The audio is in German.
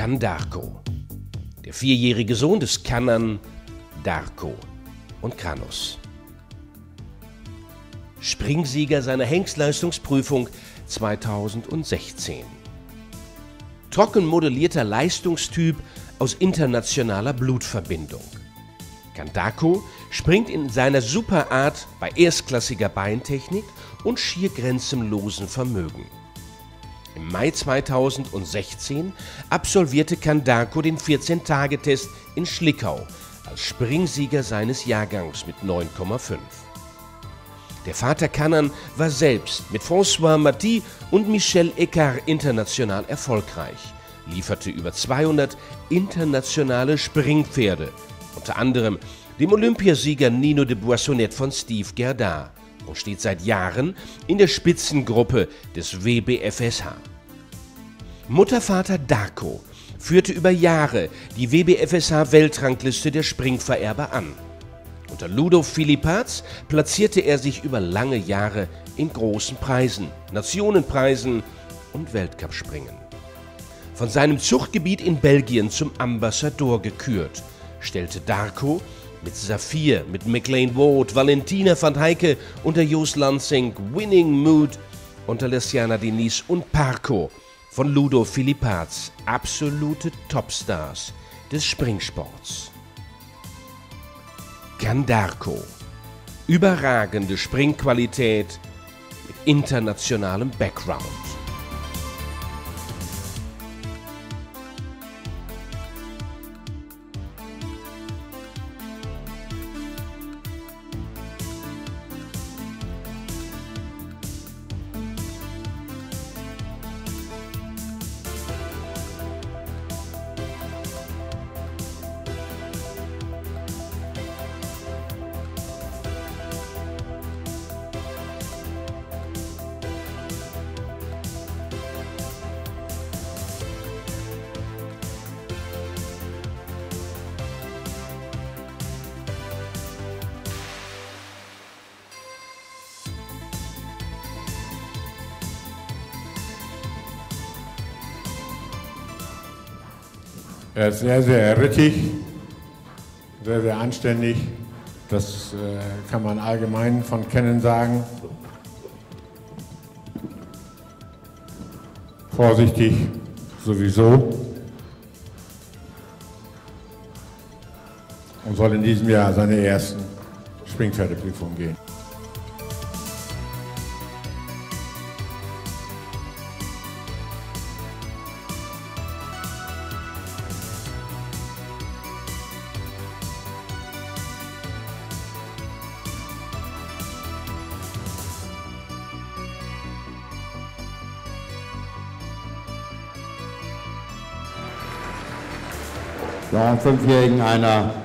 Can Darko, der vierjährige Sohn des Kanan, Darko und Kranos. Springsieger seiner Hengstleistungsprüfung 2016. Trocken modellierter Leistungstyp aus internationaler Blutverbindung. Can Darko springt in seiner Superart bei erstklassiger Beintechnik und schier grenzenlosem Vermögen. Im Mai 2016 absolvierte Can Darko den 14-Tage-Test in Schlickau als Springsieger seines Jahrgangs mit 9,5. Der Vater Kanan war selbst mit François Maty und Michel Ecard international erfolgreich, lieferte über 200 internationale Springpferde, unter anderem dem Olympiasieger Nino de Boissonnet von Steve Gerdard, und steht seit Jahren in der Spitzengruppe des WBFSH. Mutter-Vater Darko führte über Jahre die WBFSH-Weltrangliste der Springvererber an. Unter Ludo Philippaz platzierte er sich über lange Jahre in großen Preisen, Nationenpreisen und Weltcupspringen. Von seinem Zuchtgebiet in Belgien zum Ambassador gekürt, stellte Darko mit Saphir, mit McLean Ward, Valentina van Heike unter Joost Lansing, Winning Mood unter Luciana Diniz und Parco von Ludo Philippaz absolute Topstars des Springsports. Can Darko, überragende Springqualität mit internationalem Background. Er ist sehr, sehr rittig, sehr, sehr anständig. Das kann man allgemein von Canon sagen. Vorsichtig sowieso. Und soll in diesem Jahr seine ersten Springpferdeprüfungen gehen. Ja, einem Fünfjährigen einer